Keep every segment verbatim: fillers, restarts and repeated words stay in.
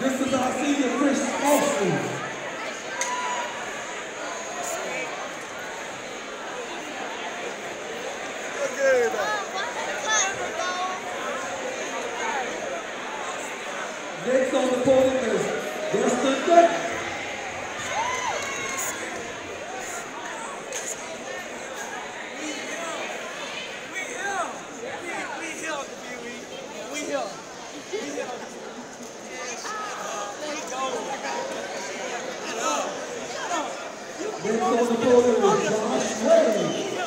This is our senior Chris Austin. Next on the podium is Justin Duck. Next on the podium is Josh Wade.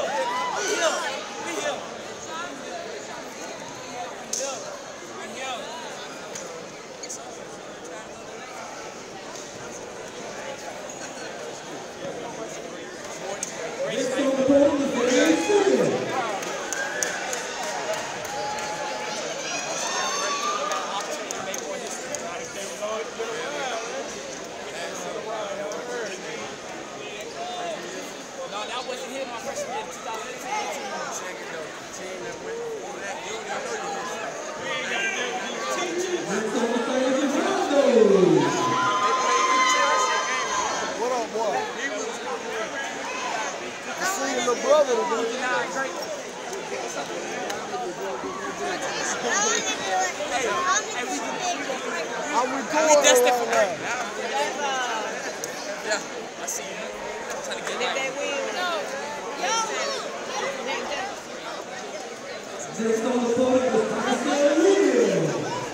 Next on the podium is Spearman. No, that wasn't him my freshman year in two thousand eighteen. Check it out. The team that went before that, you don't even know you missed. Next on the stage is Rutherford. What up, boy? I see your little brother today. I'm recording right now. Yeah, I see you. I'm trying to get that. Next on the podium is Khaliel.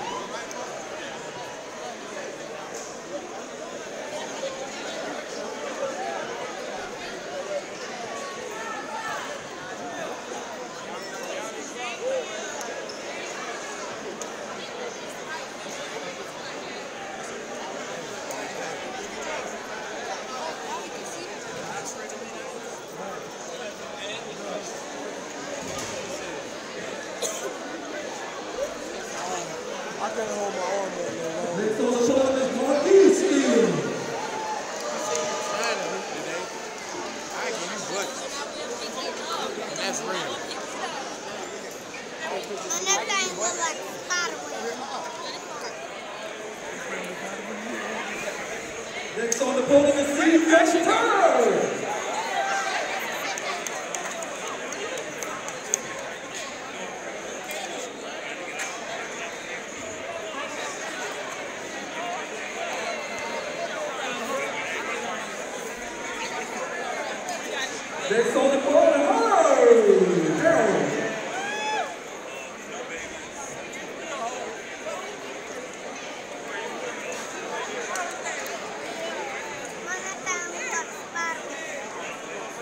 I can't hold my arm that long. Next on the podium is Marquis Steele. I give you butt. That's real. And that thing was like a spider web. Next on the podium is Steve Turner. Next on the podium, oh, Harold.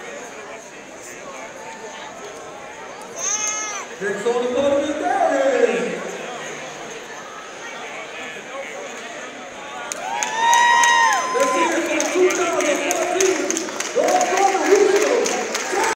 Next on the podium is Darren.